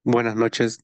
Buenas noches.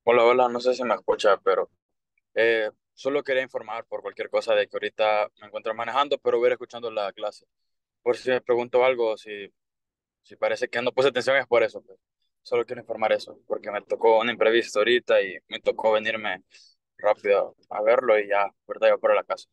Hola, hola, no sé si me escucha, pero solo quería informar por cualquier cosa de que ahorita me encuentro manejando, pero voy a ir escuchando la clase. Por si me pregunto algo, si parece que no puse atención es por eso, pues. Solo quiero informar eso, porque me tocó un imprevisto ahorita y me tocó venirme rápido a verlo y ya, ¿verdad? Yo para la casa.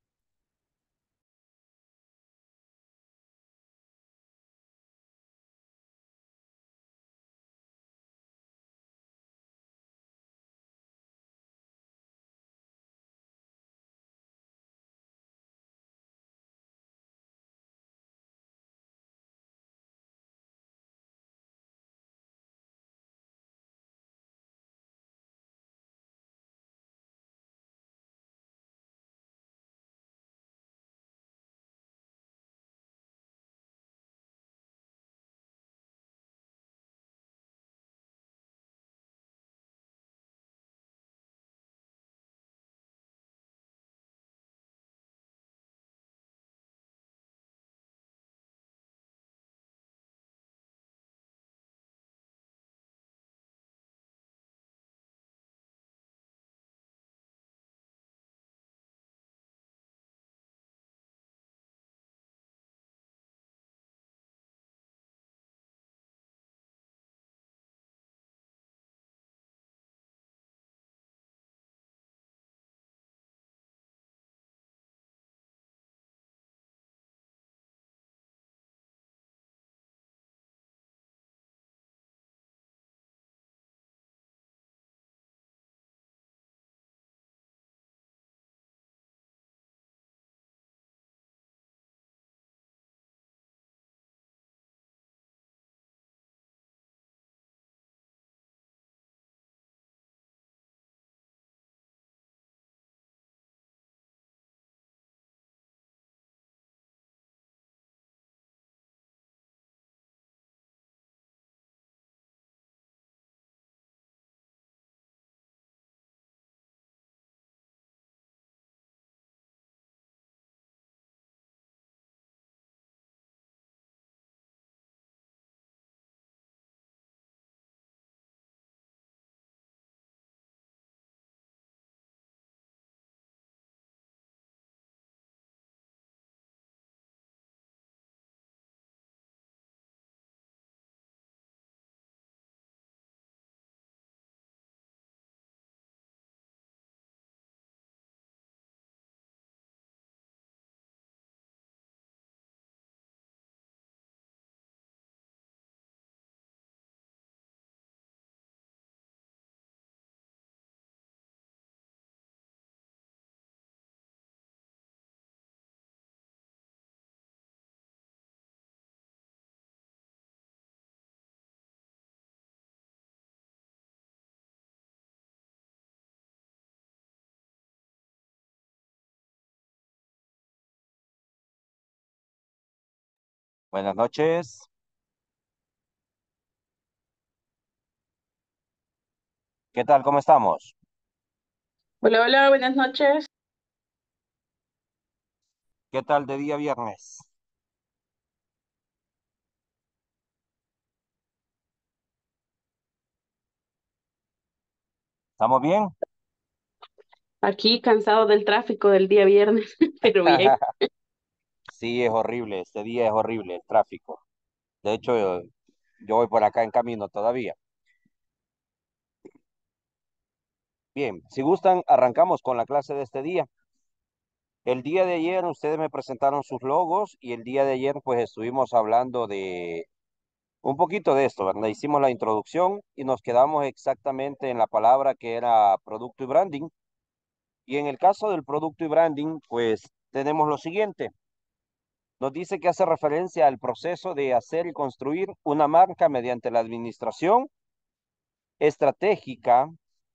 Buenas noches. ¿Qué tal? ¿Cómo estamos? Hola, hola, buenas noches. ¿Qué tal de día viernes? ¿Estamos bien? Aquí cansado del tráfico del día viernes, pero bien. Sí, es horrible. Este día es horrible, el tráfico. De hecho, yo voy por acá en camino todavía. Bien, si gustan, arrancamos con la clase de este día. El día de ayer ustedes me presentaron sus logos y el día de ayer pues estuvimos hablando de un poquito de esto, ¿verdad? Hicimos la introducción y nos quedamos exactamente en la palabra que era producto y branding. Y en el caso del producto y branding, pues tenemos lo siguiente. Nos dice que hace referencia al proceso de hacer y construir una marca mediante la administración estratégica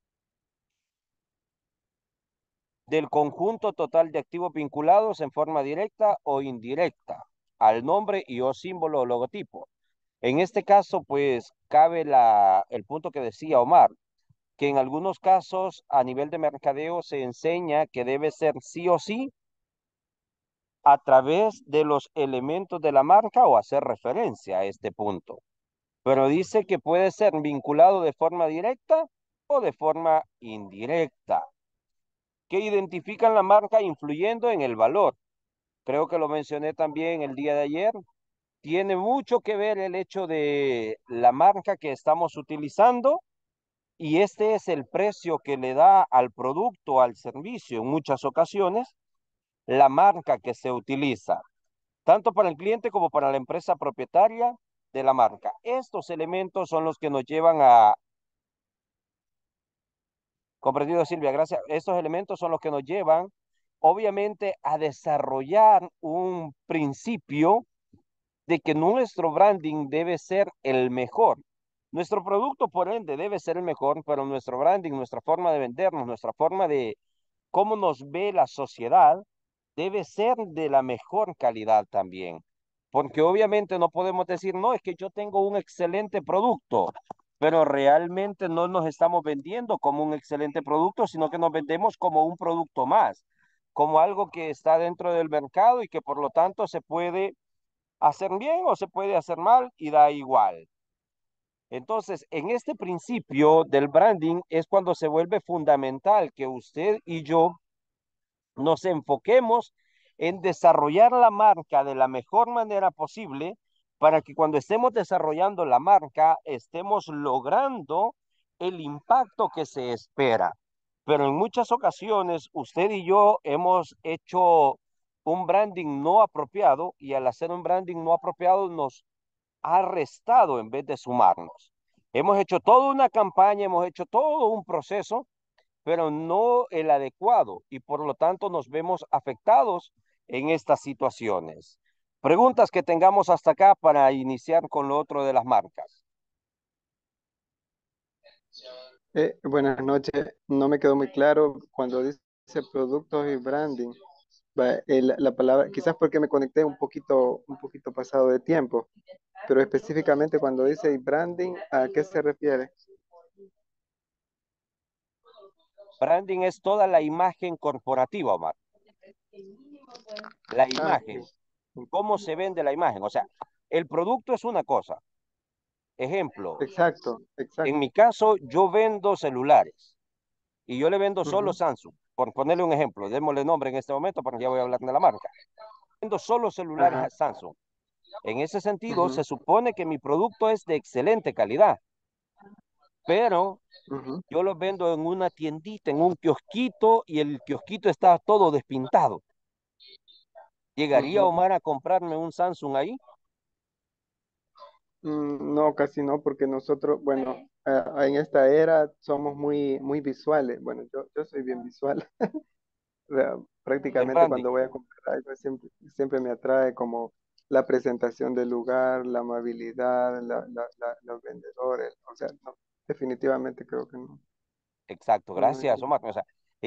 del conjunto total de activos vinculados en forma directa o indirecta al nombre y o símbolo o logotipo. En este caso, pues cabe el punto que decía Omar, que en algunos casos a nivel de mercadeo se enseña que debe ser sí o sí a través de los elementos de la marca o hacer referencia a este punto. Pero dice que puede ser vinculado de forma directa o de forma indirecta, que identifican la marca influyendo en el valor. Creo que lo mencioné también el día de ayer. Tiene mucho que ver el hecho de la marca que estamos utilizando y este es el precio que le da al producto, al servicio, en muchas ocasiones, la marca que se utiliza, tanto para el cliente como para la empresa propietaria de la marca. Estos elementos son los que nos llevan a, comprendido Silvia, gracias, estos elementos son los que nos llevan, obviamente, a desarrollar un principio de que nuestro branding debe ser el mejor. Nuestro producto, por ende, debe ser el mejor, pero nuestro branding, nuestra forma de vendernos, nuestra forma de cómo nos ve la sociedad, debe ser de la mejor calidad también. Porque obviamente no podemos decir, no, es que yo tengo un excelente producto, pero realmente no nos estamos vendiendo como un excelente producto, sino que nos vendemos como un producto más, como algo que está dentro del mercado y que por lo tanto se puede hacer bien o se puede hacer mal y da igual. Entonces, en este principio del branding es cuando se vuelve fundamental que usted y yo nos enfoquemos en desarrollar la marca de la mejor manera posible para que cuando estemos desarrollando la marca estemos logrando el impacto que se espera. Pero en muchas ocasiones usted y yo hemos hecho un branding no apropiado y al hacer un branding no apropiado nos ha restado en vez de sumarnos. Hemos hecho toda una campaña, hemos hecho todo un proceso, pero no el adecuado y por lo tanto nos vemos afectados en estas situaciones. Preguntas que tengamos hasta acá para iniciar con lo otro de las marcas. Buenas noches. No me quedó muy claro cuando dice productos y branding. La palabra, quizás porque me conecté un poquito pasado de tiempo, pero específicamente cuando dice branding, ¿a qué se refiere? Branding es toda la imagen corporativa, Omar. La Ah, imagen, ok. cómo se vende la imagen. O sea, el producto es una cosa. Ejemplo, Exacto, en exacto. mi caso, yo vendo celulares y yo le vendo solo Ujú, Samsung. Por ponerle un ejemplo, démosle nombre en este momento porque ya voy a hablar de la marca. Vendo solo celulares ajá, a Samsung. En ese sentido, ujú, se supone que mi producto es de excelente calidad, pero ujú, yo los vendo en una tiendita, en un kiosquito, y el kiosquito está todo despintado. ¿Llegaría ujú. Omar a comprarme un Samsung ahí? No, casi no, porque nosotros, bueno, en esta era somos muy visuales. Bueno, yo soy bien visual. El Prácticamente branding. cuando voy a comprar algo siempre me atrae como la presentación del lugar, la amabilidad, los vendedores. O sea, no, definitivamente creo que no. Exacto, No gracias iría. Omar. O sea,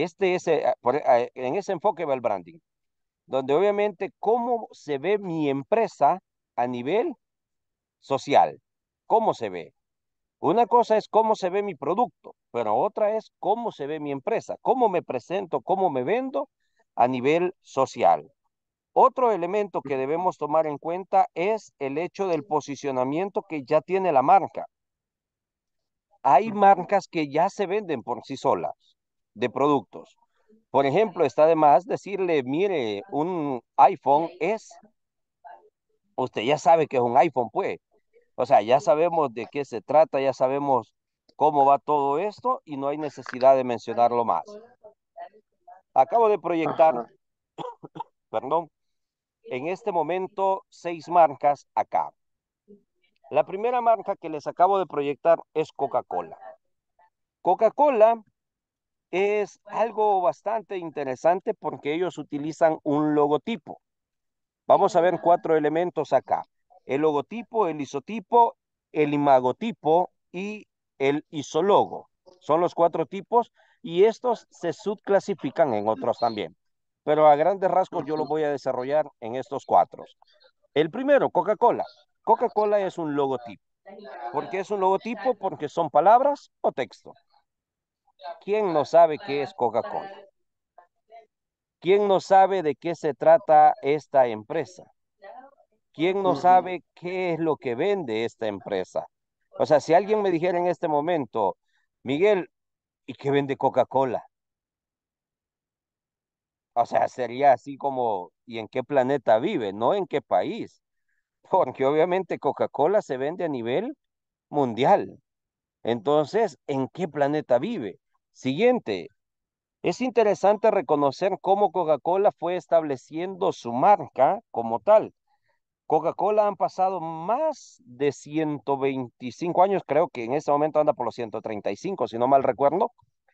en ese enfoque va el branding, donde obviamente cómo se ve mi empresa a nivel social, cómo se ve. Una cosa es cómo se ve mi producto, pero otra es cómo se ve mi empresa, cómo me presento, cómo me vendo a nivel social. Otro elemento que debemos tomar en cuenta es el hecho del posicionamiento que ya tiene la marca. Hay marcas que ya se venden por sí solas de productos. Por ejemplo, está de más decirle, mire, un iPhone es, usted ya sabe que es un iPhone, pues. O sea, ya sabemos de qué se trata, ya sabemos cómo va todo esto y no hay necesidad de mencionarlo más. Acabo de proyectar, Ajá. perdón, en este momento 6 marcas acá. La primera marca que les acabo de proyectar es Coca-Cola. Coca-Cola es algo bastante interesante porque ellos utilizan un logotipo. Vamos a ver 4 elementos acá. El logotipo, el isotipo, el imagotipo y el isólogo. Son los 4 tipos y estos se subclasifican en otros también. Pero a grandes rasgos yo los Ujú, voy a desarrollar en estos 4. El primero, Coca-Cola. Coca-Cola es un logotipo. ¿Por qué es un logotipo? Porque son palabras o texto. ¿Quién no sabe qué es Coca-Cola? ¿Quién no sabe de qué se trata esta empresa? ¿Quién no ujú, sabe qué es lo que vende esta empresa? O sea, si alguien me dijera en este momento, Miguel, ¿Y qué vende Coca-Cola? O sea, sería así como, ¿y en qué planeta vive? No en qué país. Porque obviamente Coca-Cola se vende a nivel mundial. Entonces, ¿en qué planeta vive? Siguiente, es interesante reconocer cómo Coca-Cola fue estableciendo su marca como tal. Coca-Cola han pasado más de 125 años, creo que en ese momento anda por los 135, si no mal recuerdo,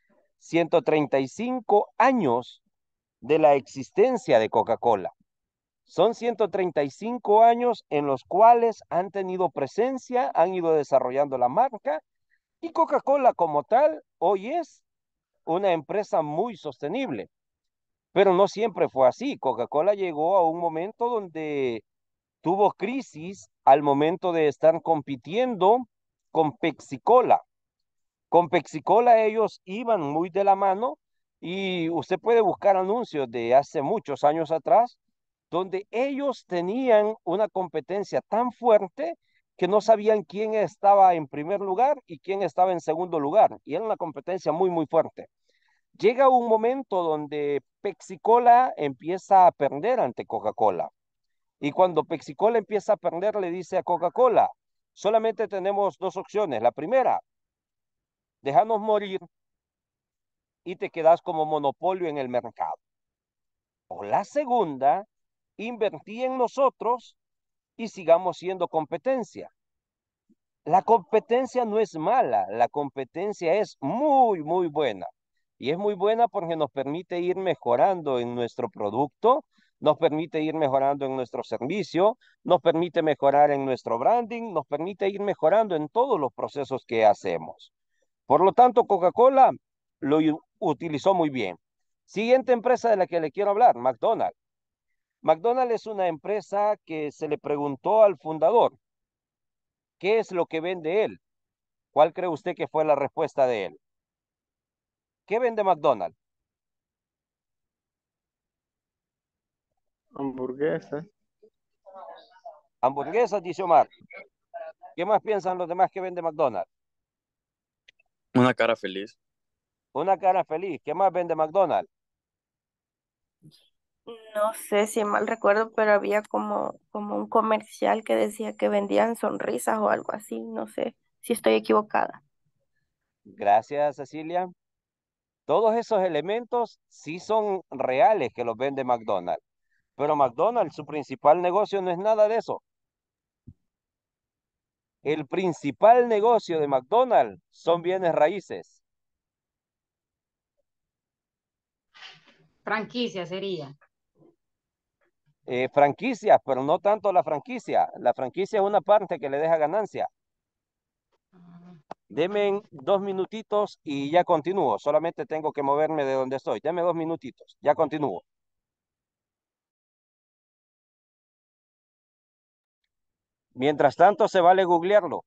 135 años de la existencia de Coca-Cola. Son 135 años en los cuales han tenido presencia, han ido desarrollando la marca y Coca-Cola como tal hoy es una empresa muy sostenible. Pero no siempre fue así. Coca-Cola llegó a un momento donde tuvo crisis al momento de estar compitiendo con Pepsi-Cola. Con Pepsi-Cola ellos iban muy de la mano y usted puede buscar anuncios de hace muchos años atrás donde ellos tenían una competencia tan fuerte que no sabían quién estaba en primer lugar y quién estaba en segundo lugar. Y era una competencia muy, muy fuerte. Llega un momento donde Pepsi-Cola empieza a perder ante Coca-Cola. Y cuando Pepsi-Cola empieza a perder, le dice a Coca-Cola, solamente tenemos dos opciones. La primera, déjanos morir y te quedas como monopolio en el mercado. O la segunda, invertí en nosotros y sigamos siendo competencia. La competencia no es mala, la competencia es muy, muy buena. Y es muy buena porque nos permite ir mejorando en nuestro producto, nos permite ir mejorando en nuestro servicio, nos permite mejorar en nuestro branding, nos permite ir mejorando en todos los procesos que hacemos. Por lo tanto, Coca-Cola lo utilizó muy bien. Siguiente empresa de la que le quiero hablar, McDonald's. McDonald's es una empresa que se le preguntó al fundador, ¿qué es lo que vende él? ¿Cuál cree usted que fue la respuesta de él? ¿Qué vende McDonald's? Hamburguesas. Hamburguesas, dice Omar. ¿Qué más piensan los demás que vende McDonald's? Una cara feliz. Una cara feliz. ¿Qué más vende McDonald's? No sé si mal recuerdo, pero había como un comercial que decía que vendían sonrisas o algo así. No sé si estoy equivocada. Gracias, Cecilia. Todos esos elementos sí son reales que los vende McDonald's. Pero McDonald's, su principal negocio no es nada de eso. El principal negocio de McDonald's son bienes raíces. Franquicia sería. Franquicias, pero no tanto la franquicia. La franquicia es una parte que le deja ganancia. Deme 2 minutitos y ya continúo. Solamente tengo que moverme de donde estoy. Deme 2 minutitos. Ya continúo. Mientras tanto, se vale googlearlo.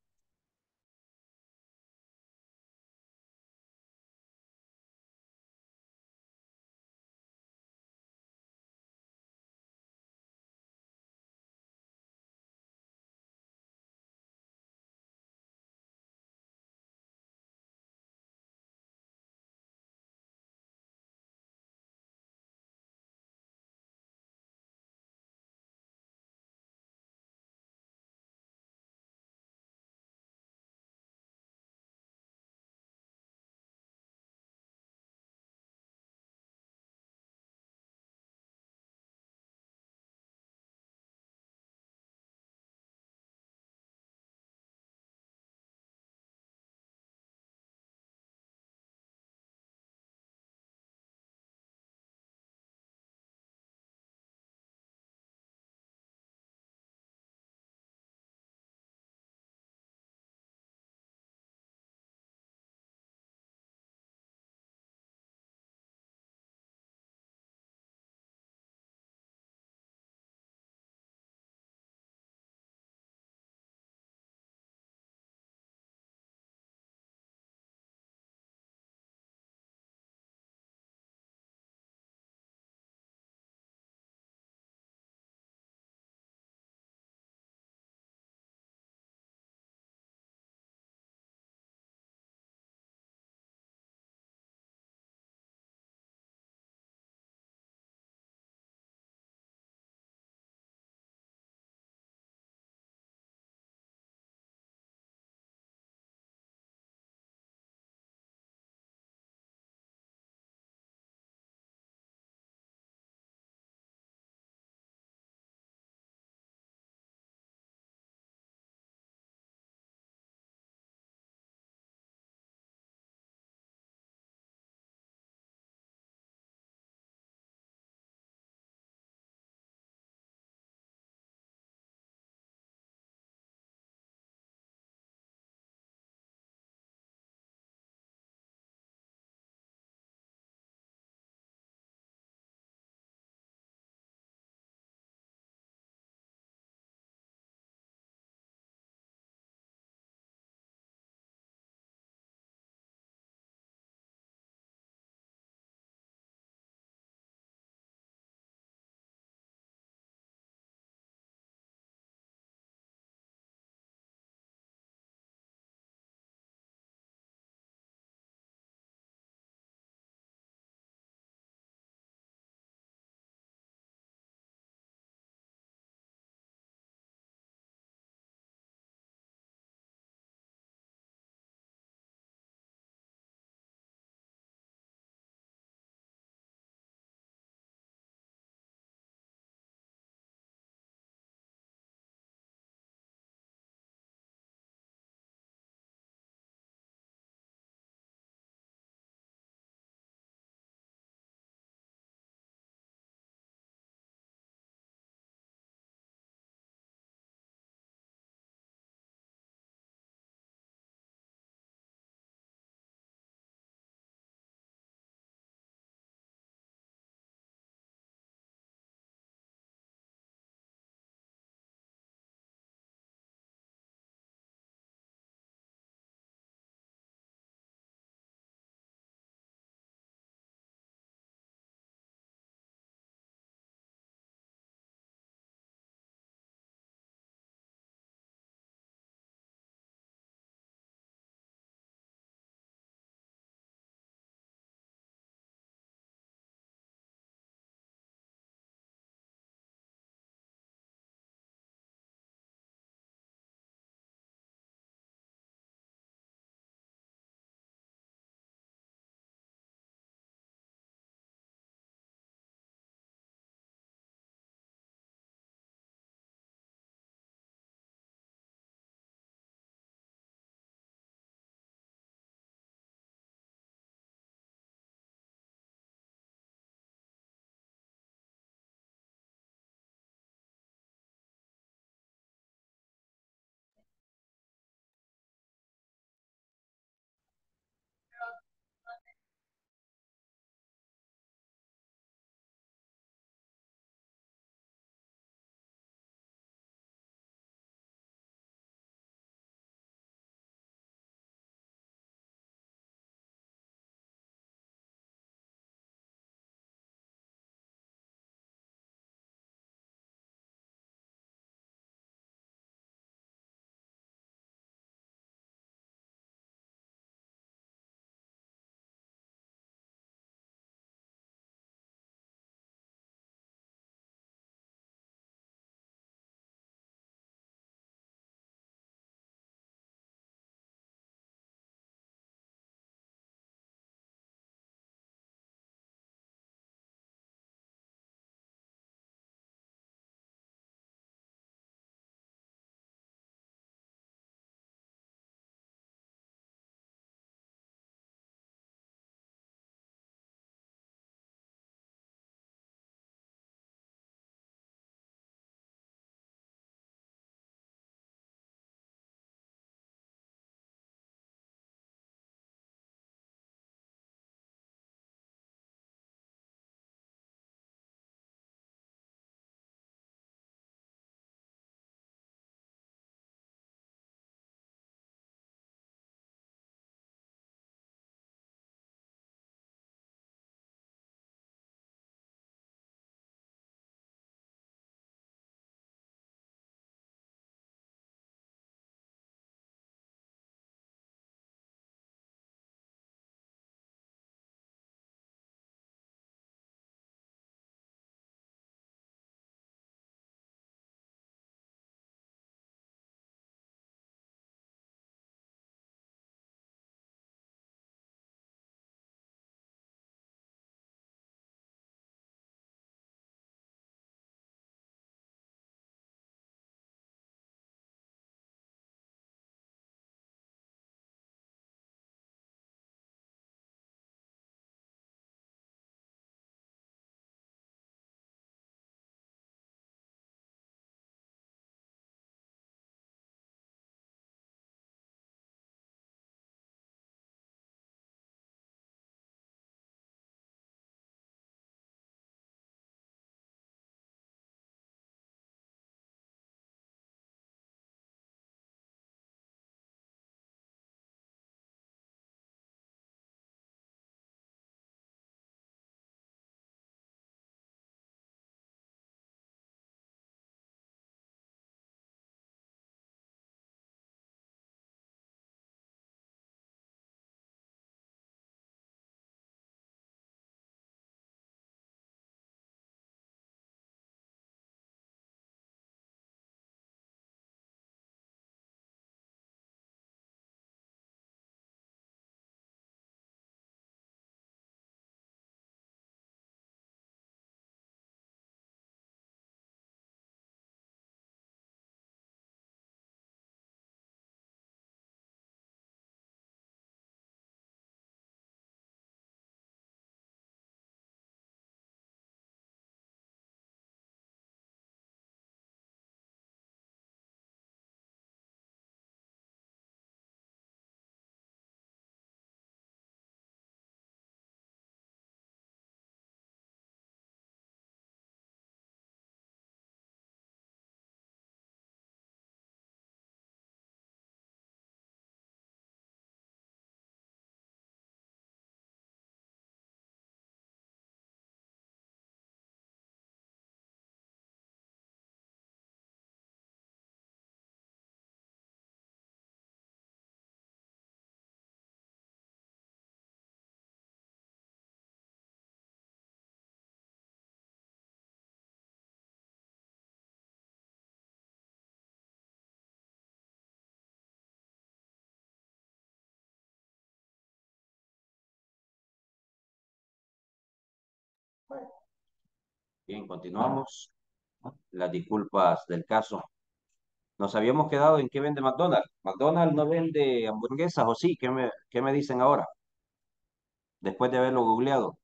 Bien, continuamos. Las disculpas del caso. Nos habíamos quedado en qué vende McDonald's. McDonald's no vende hamburguesas, ¿o sí? Qué me dicen ahora? Después de haberlo googleado.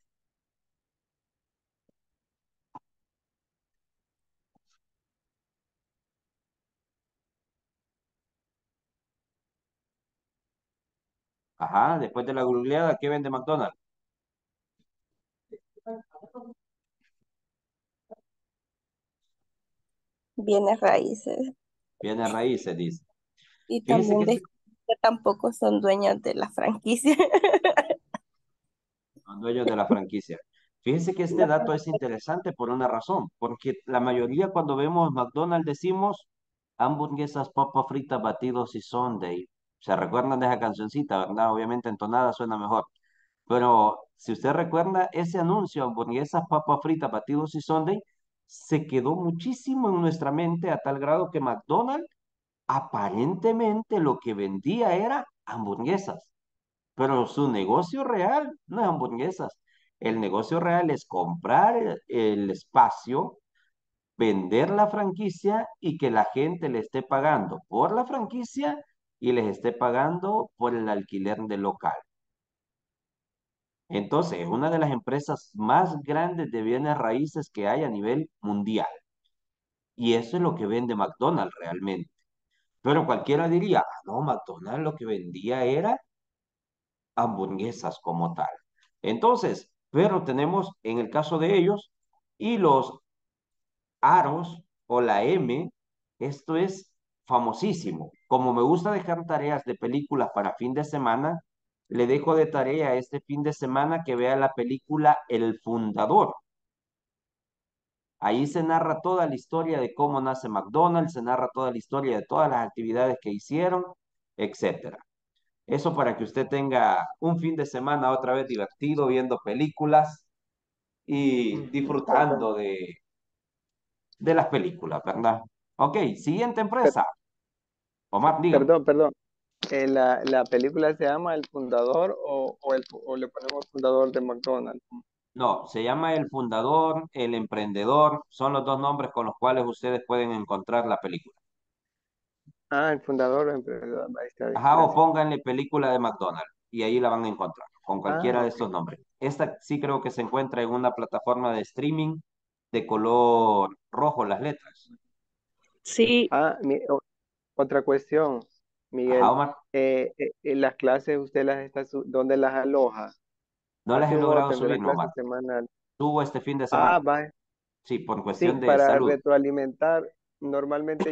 Ajá, después de la googleada, ¿qué vende McDonald's? Bienes raíces. Viene a raíces, dice. Y Fíjese también que este, que tampoco son dueños de la franquicia. son dueños de la franquicia. Fíjese que este dato es interesante por una razón, porque la mayoría cuando vemos McDonald's decimos hamburguesas, papas fritas, batidos y sundae. ¿Se recuerdan de esa cancioncita, verdad? Obviamente entonada suena mejor. Pero si usted recuerda, ese anuncio, hamburguesas, papas fritas, batidos y sundae, se quedó muchísimo en nuestra mente a tal grado que McDonald's aparentemente lo que vendía era hamburguesas. Pero su negocio real no es hamburguesas. El negocio real es comprar el espacio, vender la franquicia y que la gente le esté pagando por la franquicia y les esté pagando por el alquiler del local. Entonces, es una de las empresas más grandes de bienes raíces que hay a nivel mundial. Y eso es lo que vende McDonald's realmente. Pero cualquiera diría, "Ah, no, McDonald's lo que vendía era hamburguesas como tal". Entonces, pero tenemos en el caso de ellos y los aros o la M, esto es famosísimo. Como me gusta dejar tareas de películas para fin de semana, le dejo de tarea este fin de semana que vea la película El Fundador. Ahí se narra toda la historia de cómo nace McDonald's, se narra toda la historia de todas las actividades que hicieron, etcétera. Eso para que usted tenga un fin de semana otra vez divertido viendo películas y Perdón, disfrutando de las películas, ¿verdad? Ok, siguiente per- empresa. Omar, dígame. perdón. La película se llama El Fundador o le ponemos Fundador de McDonald's. No, se llama El Fundador, El Emprendedor, son los dos nombres con los cuales ustedes pueden encontrar la película. Ah, el fundador o emprendedor. Ahí está bien, Ajá, o gracias. pónganle película de McDonald's y ahí la van a encontrar con Ah, cualquiera de ok. estos nombres. Esta sí creo que se encuentra en una plataforma de streaming de color rojo las letras. Sí, Ah, otra cuestión, Ajá, Miguel. Omar. Las clases, ¿usted las está, dónde las aloja? No las ¿Hace he un logrado orden de la subir, no, clase Omar. semanal? Subo este fin de semana. Ah, va. Sí, por Sí, cuestión de para salud. retroalimentar, normalmente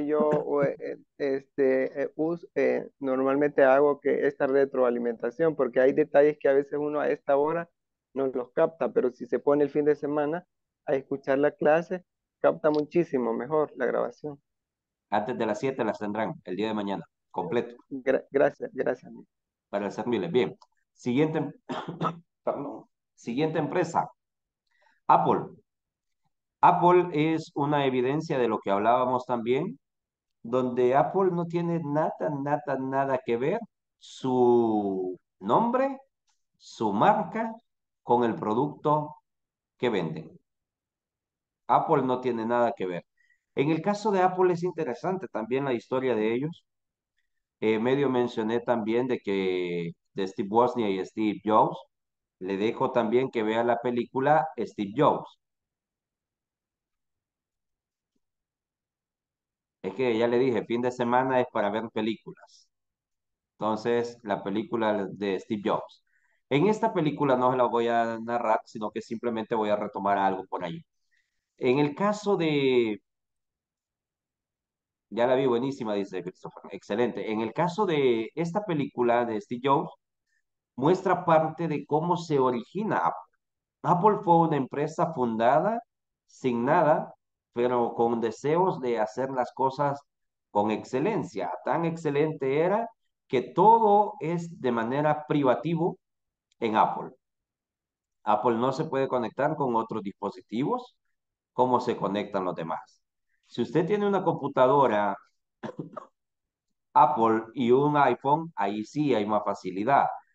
normalmente hago que esta retroalimentación, porque hay detalles que a veces uno a esta hora no los capta, pero si se pone el fin de semana a escuchar la clase, capta muchísimo mejor la grabación. Antes de las 7 las tendrán el día de mañana, completo, Gracias, gracias. para servirles. Bien. Siguiente, perdón. Siguiente empresa, Apple. Apple es una evidencia de lo que hablábamos también, donde Apple no tiene nada que ver su nombre, su marca con el producto que venden. Apple no tiene nada que ver. En el caso de Apple es interesante también la historia de ellos. Medio mencioné también de que de Steve Wozniak y Steve Jobs. Le dejo también que vea la película Steve Jobs. Es que ya le dije, fin de semana es para ver películas. Entonces, la película de Steve Jobs. En esta película no se la voy a narrar, sino que simplemente voy a retomar algo por ahí. En el caso de, ya la vi buenísima, dice Christopher, excelente. En el caso de esta película de Steve Jobs, muestra parte de cómo se origina Apple. Apple fue una empresa fundada sin nada, pero con deseos de hacer las cosas con excelencia. Tan excelente era que todo es de manera privativo en Apple. Apple no se puede conectar con otros dispositivos como se conectan los demás. Si usted tiene una computadora Apple y un iPhone, ahí sí hay más facilidad.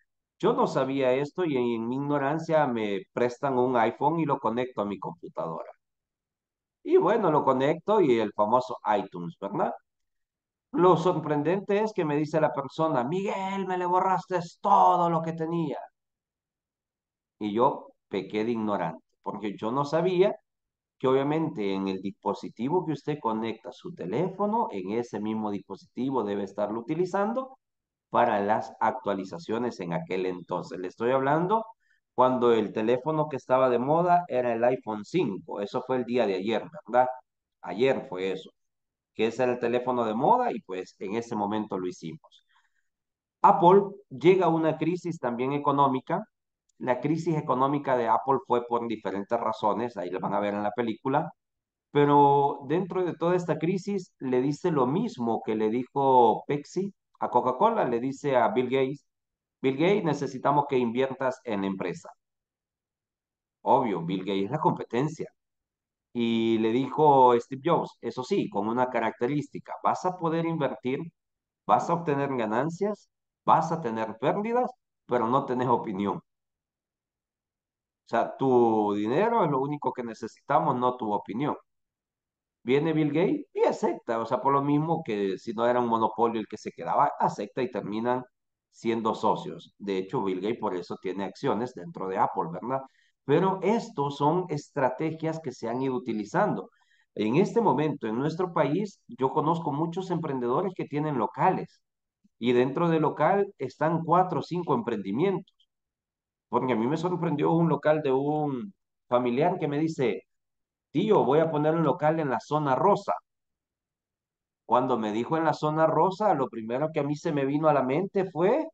Yo no sabía esto y en mi ignorancia me prestan un iPhone y lo conecto a mi computadora. Y bueno, lo conecto y el famoso iTunes, ¿verdad? Lo sorprendente es que me dice la persona, Miguel, me le borraste todo lo que tenía. Y yo pequé de ignorante, porque yo no sabía que obviamente en el dispositivo que usted conecta su teléfono, en ese mismo dispositivo debe estarlo utilizando para las actualizaciones en aquel entonces. Le estoy hablando cuando el teléfono que estaba de moda era el iPhone 5. Eso fue el día de ayer, ¿verdad? Ayer fue eso, que ese era el teléfono de moda y pues en ese momento lo hicimos. Apple llega a una crisis también económica. La crisis económica de Apple fue por diferentes razones, ahí lo van a ver en la película, pero dentro de toda esta crisis le dice lo mismo que le dijo Pepsi a Coca-Cola, le dice a Bill Gates, necesitamos que inviertas en la empresa. Obvio, Bill Gates es la competencia. Y le dijo Steve Jobs, eso sí, con una característica, vas a poder invertir, vas a obtener ganancias, vas a tener pérdidas, pero no tenés opinión. O sea, tu dinero es lo único que necesitamos, no tu opinión. Viene Bill Gates y acepta, o sea, por lo mismo que si no era un monopolio el que se quedaba, acepta y terminan siendo socios. De hecho, Bill Gates por eso tiene acciones dentro de Apple, ¿verdad? Pero estos son estrategias que se han ido utilizando. En este momento, en nuestro país, yo conozco muchos emprendedores que tienen locales y dentro del local están cuatro o cinco emprendimientos. Porque a mí me sorprendió un local de un familiar que me dice, tío, voy a poner un local en la zona rosa. Cuando me dijo en la zona rosa, lo primero que a mí se me vino a la mente fue,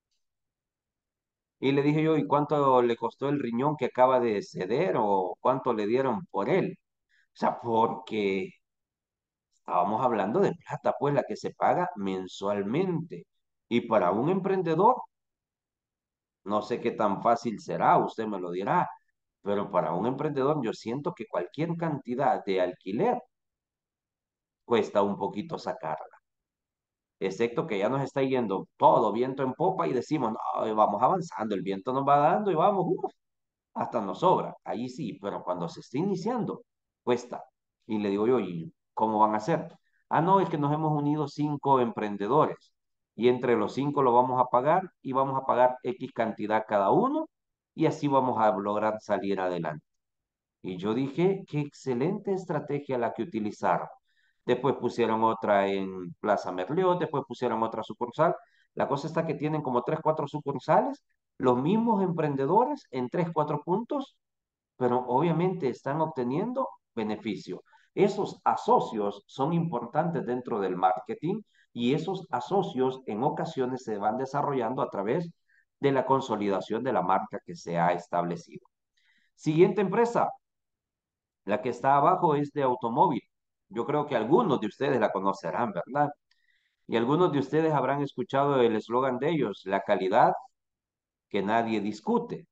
y le dije yo, ¿y cuánto le costó el riñón que acaba de ceder o cuánto le dieron por él? O sea, porque estábamos hablando de plata, pues la que se paga mensualmente. Y para un emprendedor, no sé qué tan fácil será, usted me lo dirá, pero para un emprendedor yo siento que cualquier cantidad de alquiler cuesta un poquito sacarla. Excepto que ya nos está yendo todo viento en popa y decimos, no, vamos avanzando, el viento nos va dando y vamos, hasta nos sobra. Ahí sí, pero cuando se está iniciando, cuesta. Y le digo yo, ¿y cómo van a hacer? Ah, no, es que nos hemos unido cinco emprendedores y entre los cinco lo vamos a pagar y vamos a pagar X cantidad cada uno y así vamos a lograr salir adelante. Y yo dije, qué excelente estrategia la que utilizaron. Después pusieron otra en Plaza Merliot, después pusieron otra sucursal. La cosa está que tienen como tres, cuatro sucursales, los mismos emprendedores en tres, cuatro puntos, pero obviamente están obteniendo beneficio. Esos asocios son importantes dentro del marketing y esos asocios en ocasiones se van desarrollando a través de la consolidación de la marca que se ha establecido. Siguiente empresa, la que está abajo es de automóvil. Yo creo que algunos de ustedes la conocerán, ¿verdad? Y algunos de ustedes habrán escuchado el eslogan de ellos, la calidad que nadie discute.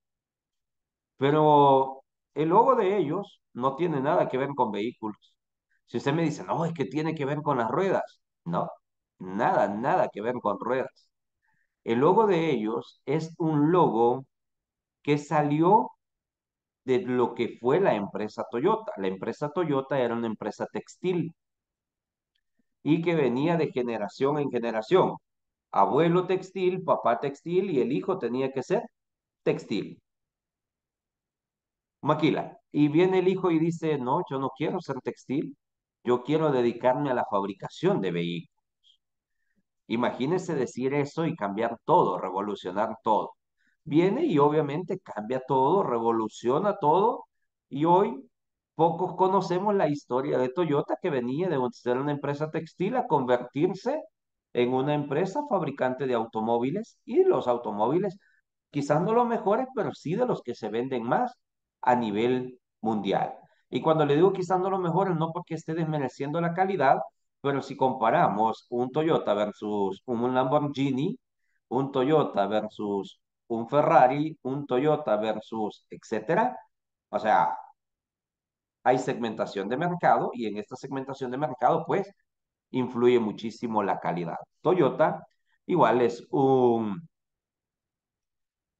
Pero el logo de ellos no tiene nada que ver con vehículos. Si usted me dice, no, es que tiene que ver con las ruedas. No, nada, nada que ver con ruedas. El logo de ellos es un logo que salió de lo que fue la empresa Toyota. La empresa Toyota era una empresa textil y que venía de generación en generación. Abuelo textil, papá textil y el hijo tenía que ser textil. Maquila. Y viene el hijo y dice, no, yo no quiero ser textil, yo quiero dedicarme a la fabricación de vehículos. Imagínese decir eso y cambiar todo, revolucionar todo. Viene y obviamente cambia todo, revoluciona todo y hoy pocos conocemos la historia de Toyota que venía de ser una empresa textil a convertirse en una empresa fabricante de automóviles y los automóviles, quizás no los mejores, pero sí de los que se venden más a nivel mundial. Y cuando le digo quizás no los mejores, no porque esté desmereciendo la calidad, pero si comparamos un Toyota versus un Lamborghini, un Toyota versus un Ferrari, un Toyota versus, etcétera, o sea, hay segmentación de mercado y en esta segmentación de mercado, pues, influye muchísimo la calidad. Toyota igual es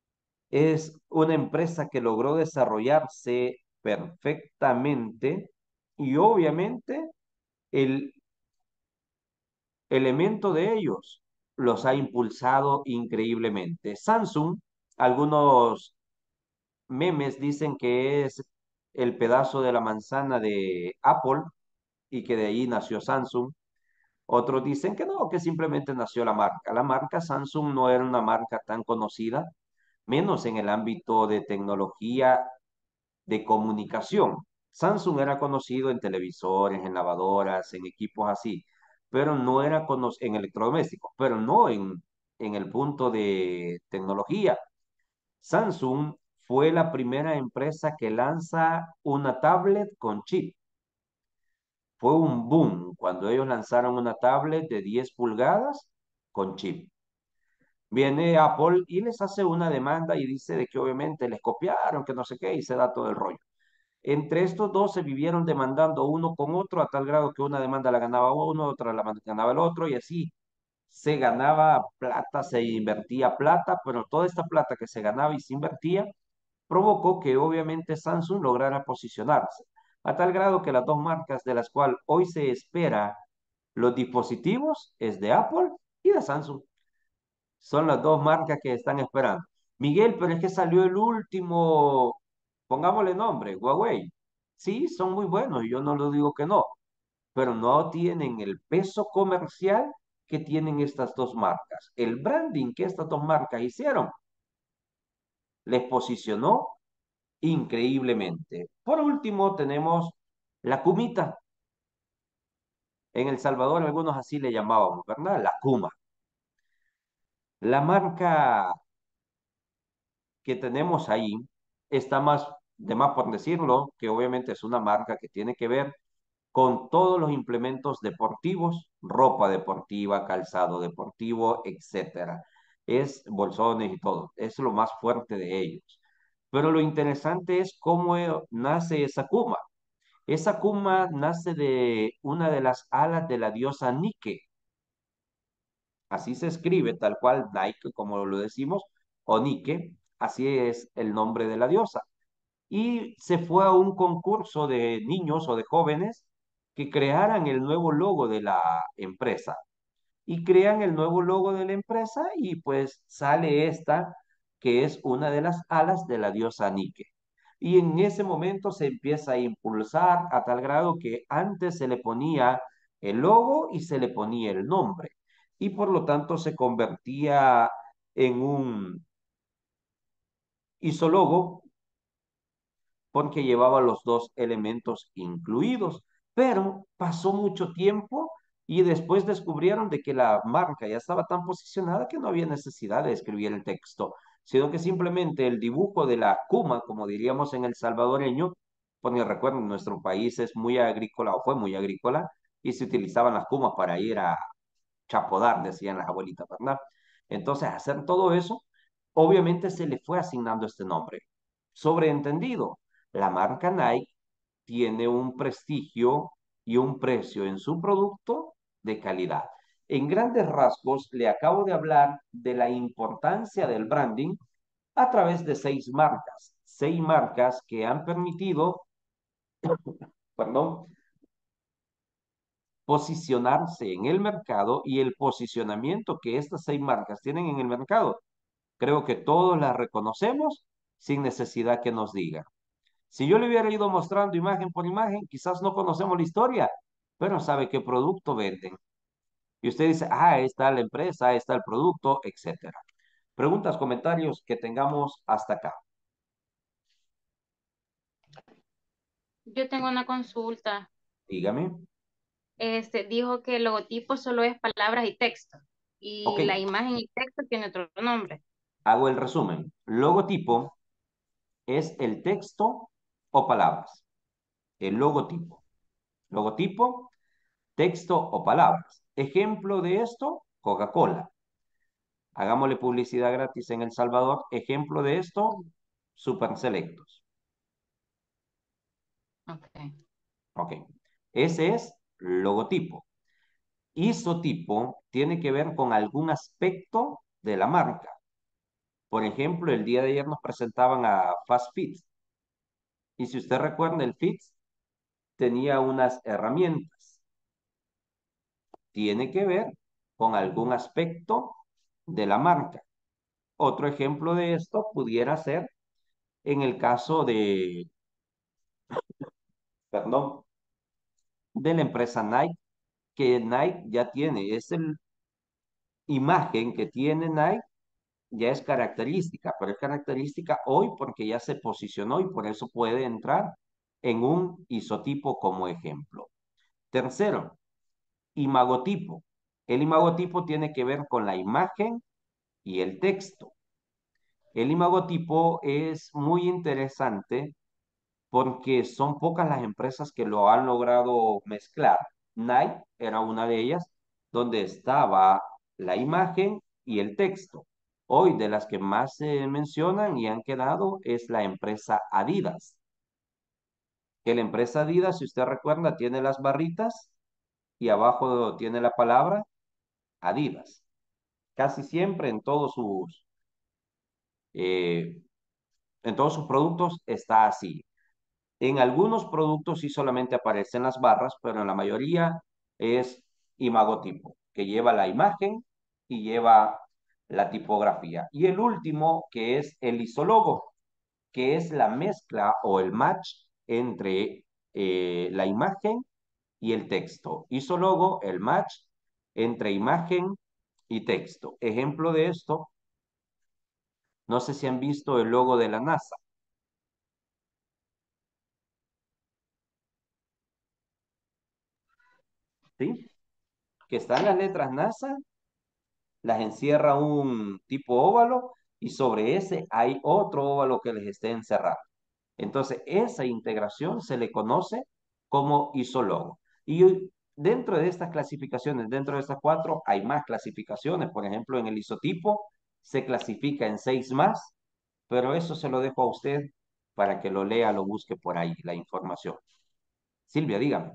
Es una empresa que logró desarrollarse perfectamente y obviamente el elemento de ellos los ha impulsado increíblemente. Samsung, algunos memes dicen que es el pedazo de la manzana de Apple y que de ahí nació Samsung. Otros dicen que no, que simplemente nació la marca. La marca Samsung no era una marca tan conocida, menos en el ámbito de tecnología de comunicación. Samsung era conocido en televisores, en lavadoras, en equipos así, pero no era conocido en electrodomésticos, pero no en el punto de tecnología. Samsung fue la primera empresa que lanza una tablet con chip. Fue un boom cuando ellos lanzaron una tablet de 10 pulgadas con chip. Viene Apple y les hace una demanda y dice de que obviamente les copiaron, que no sé qué, y se da todo el rollo. Entre estos dos se vivieron demandando uno con otro a tal grado que una demanda la ganaba uno, otra la ganaba el otro y así se ganaba plata, se invertía plata, pero toda esta plata que se ganaba y se invertía provocó que obviamente Samsung lograra posicionarse, a tal grado que las dos marcas de las cuales hoy se espera los dispositivos es de Apple y de Samsung. Son las dos marcas que están esperando. Miguel, pero es que salió el último, pongámosle nombre, Huawei. Sí, son muy buenos, yo no lo digo que no, pero no tienen el peso comercial que tienen estas dos marcas. El branding que estas dos marcas hicieron les posicionó increíblemente. Por último, tenemos la Kumita. En El Salvador algunos así le llamábamos, ¿verdad? La Kuma. La marca que tenemos ahí está más, de más por decirlo, que obviamente es una marca que tiene que ver con todos los implementos deportivos, ropa deportiva, calzado deportivo, etcétera. Es bolsones y todo, es lo más fuerte de ellos. Pero lo interesante es cómo nace esa Kuma. Esa Kuma nace de una de las alas de la diosa Nike. Así se escribe, tal cual Nike, como lo decimos, o Nike, así es el nombre de la diosa. Y se fue a un concurso de niños o de jóvenes que crearan el nuevo logo de la empresa. Y crean el nuevo logo de la empresa y pues sale esta, que es una de las alas de la diosa Nike. Y en ese momento se empieza a impulsar a tal grado que antes se le ponía el logo y se le ponía el nombre. Y por lo tanto se convertía en un isólogo porque llevaba los dos elementos incluidos. Pero pasó mucho tiempo y después descubrieron de que la marca ya estaba tan posicionada que no había necesidad de escribir el texto, sino que simplemente el dibujo de la Kuma, como diríamos en el salvadoreño, porque recuerden, nuestro país es muy agrícola o fue muy agrícola y se utilizaban las Kumas para ir a chapodar, decían las abuelitas, ¿verdad? Entonces, hacer todo eso, obviamente se le fue asignando este nombre. Sobreentendido, la marca Nike tiene un prestigio y un precio en su producto de calidad. En grandes rasgos, le acabo de hablar de la importancia del branding a través de seis marcas que han permitido, perdón, posicionarse en el mercado y el posicionamiento que estas seis marcas tienen en el mercado. Creo que todos las reconocemos sin necesidad que nos digan. Si yo le hubiera ido mostrando imagen por imagen, quizás no conocemos la historia, pero sabe qué producto venden. Y usted dice, ah, ahí está la empresa, ahí está el producto, etcétera. Preguntas, comentarios que tengamos hasta acá. Yo tengo una consulta. Dígame. Dijo que el logotipo solo es palabras y texto Ok, y la imagen y texto tiene otro nombre. hago el resumen. Logotipo es el texto o palabras. El logotipo. Logotipo, texto o palabras. Ejemplo de esto, Coca-Cola. Hagámosle publicidad gratis en El Salvador. Ejemplo de esto, Super Selectos. Okay. Ok. Ese es logotipo. Isotipo tiene que ver con algún aspecto de la marca. Por ejemplo, el día de ayer nos presentaban a Fast Fit. Y si usted recuerda, el Fit tenía unas herramientas. Tiene que ver con algún aspecto de la marca. Otro ejemplo de esto pudiera ser en el caso perdón, de la empresa Nike, que Nike ya tiene, es el imagen que tiene Nike, ya es característica, pero es característica hoy porque ya se posicionó y por eso puede entrar en un isotipo como ejemplo. Tercero, imagotipo. El imagotipo tiene que ver con la imagen y el texto. El imagotipo es muy interesante porque son pocas las empresas que lo han logrado mezclar. Nike era una de ellas, donde estaba la imagen y el texto. Hoy de las que más se mencionan y han quedado es la empresa Adidas. Que la empresa Adidas, si usted recuerda, tiene las barritas y abajo tiene la palabra Adidas. Casi siempre eh, en todos sus productos está así. En algunos productos sí solamente aparecen las barras, pero en la mayoría es imagotipo, que lleva la imagen y lleva la tipografía. Y el último, que es el isólogo, que es la mezcla o el match entre la imagen y el texto. Isólogo, el match entre imagen y texto. Ejemplo de esto, no sé si han visto el logo de la NASA, ¿sí? Que están las letras NASA, las encierra un tipo óvalo y sobre ese hay otro óvalo que les esté encerrado. Entonces, esa integración se le conoce como isólogo. Y dentro de estas clasificaciones, dentro de estas cuatro, hay más clasificaciones. Por ejemplo, en el isotipo se clasifica en 6 más, pero eso se lo dejo a usted para que lo lea, lo busque por ahí, la información. Silvia, dígame.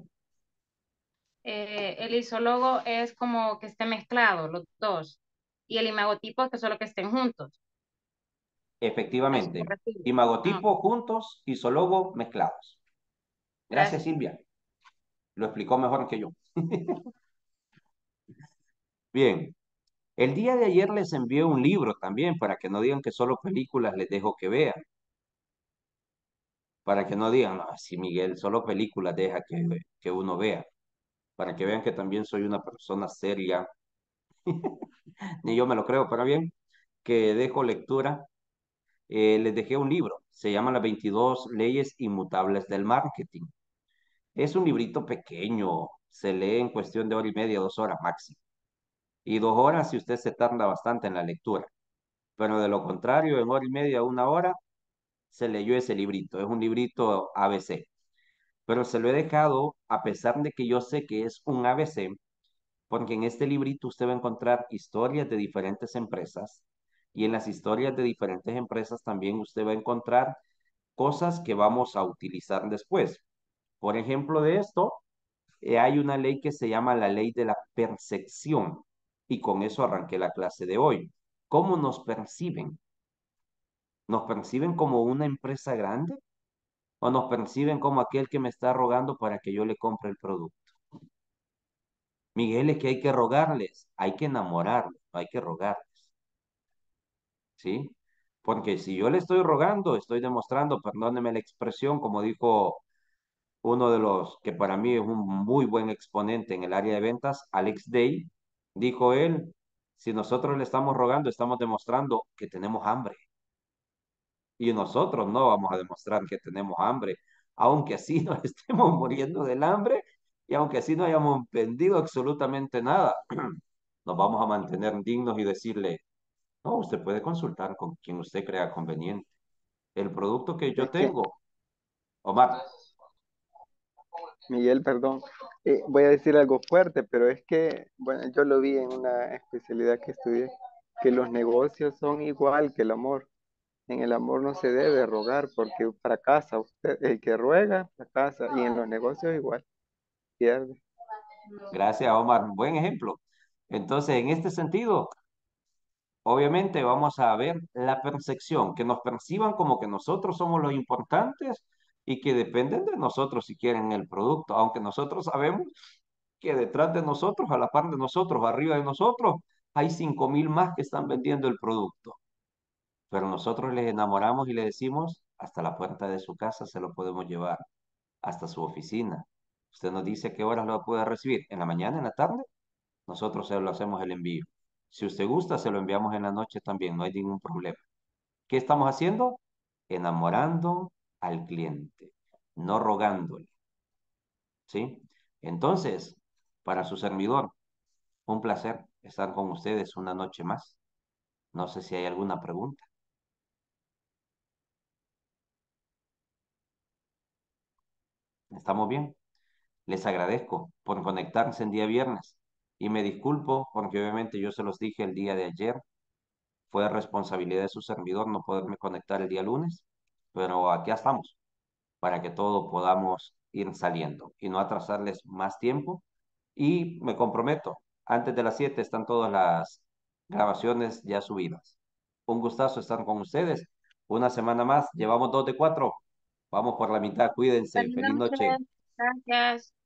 El isólogo es como que esté mezclado, los dos. Y el imagotipo es que solo que estén juntos. A eso se Efectivamente, refiere. Ah, imagotipo juntos, isólogo mezclados. Gracias, gracias. Silvia. Lo explicó mejor que yo. Bien, el día de ayer les envié un libro también para que no digan que solo películas les dejo que vean. Para que no digan, no, si Miguel solo películas deja que uno vea. Para que vean que también soy una persona seria. Ni yo me lo creo, pero bien, que dejo lectura. Les dejé un libro. Se llama Las 22 leyes inmutables del marketing. Es un librito pequeño. Se lee en cuestión de hora y media, 2 horas máximo. Y 2 horas si usted se tarda bastante en la lectura. Pero de lo contrario, en hora y media, 1 hora, se leyó ese librito. Es un librito ABC. Pero se lo he dejado a pesar de que yo sé que es un ABC, porque en este librito usted va a encontrar historias de diferentes empresas y en las historias de diferentes empresas también usted va a encontrar cosas que vamos a utilizar después. Por ejemplo de esto, hay una ley que se llama la ley de la percepción y con eso arranqué la clase de hoy. ¿Cómo nos perciben? ¿Nos perciben como una empresa grande o nos perciben como aquel que me está rogando para que yo le compre el producto? Miguel, es que hay que rogarles, hay que enamorarlos, no hay que rogarles, ¿sí? Porque si yo le estoy rogando, estoy demostrando, perdóneme la expresión, como dijo uno de los que para mí es un muy buen exponente en el área de ventas, Alex Day, dijo él, si nosotros le estamos rogando, estamos demostrando que tenemos hambre. Y nosotros no vamos a demostrar que tenemos hambre, aunque así nos estemos muriendo del hambre y aunque así no hayamos vendido absolutamente nada, nos vamos a mantener dignos y decirle, no, usted puede consultar con quien usted crea conveniente. El producto que yo Es que, tengo, Omar, Miguel, perdón, voy a decir algo fuerte, pero es que, bueno, yo lo vi en una especialidad que estudié, que los negocios son igual que el amor. En el amor no se debe rogar porque fracasa usted, el que ruega fracasa, y en los negocios igual, pierde. gracias Omar, buen ejemplo. Entonces, en este sentido, Obviamente vamos a ver la percepción, que nos perciban como que nosotros somos los importantes y que dependen de nosotros si quieren el producto, aunque nosotros sabemos que detrás de nosotros, a la par de nosotros, arriba de nosotros, hay 5.000 más que están vendiendo el producto. Pero nosotros les enamoramos y le decimos, hasta la puerta de su casa se lo podemos llevar, hasta su oficina. Usted nos dice a qué horas lo puede recibir, en la mañana, en la tarde, nosotros se lo hacemos el envío. Si usted gusta, se lo enviamos en la noche también, no hay ningún problema. ¿Qué estamos haciendo? Enamorando al cliente, no rogándole, ¿sí? Entonces, para su servidor, un placer estar con ustedes una noche más. No sé si hay alguna pregunta. ¿Estamos bien? Les agradezco por conectarse en día viernes y me disculpo porque obviamente yo se los dije el día de ayer. Fue responsabilidad de su servidor no poderme conectar el día lunes, pero aquí estamos para que todo podamos ir saliendo y no atrasarles más tiempo. Y me comprometo, antes de las 7 están todas las grabaciones ya subidas. Un gustazo estar con ustedes. Una semana más, llevamos 2 de 4. Vamos por la mitad, cuídense. Buenas Feliz noche. noches. Gracias.